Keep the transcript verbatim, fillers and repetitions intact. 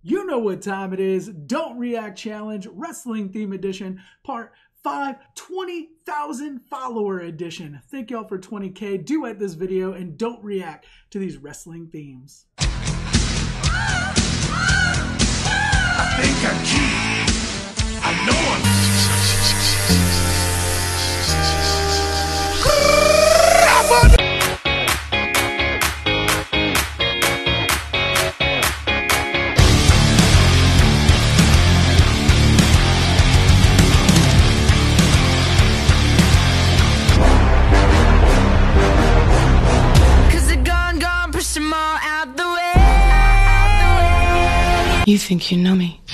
You know what time it is. Don't React Challenge, Wrestling Theme Edition, Part five, twenty thousand follower edition. Thank y'all for twenty K. Do at this video and don't react to these wrestling themes. I think I'm cute. I know I'm... You think you know me?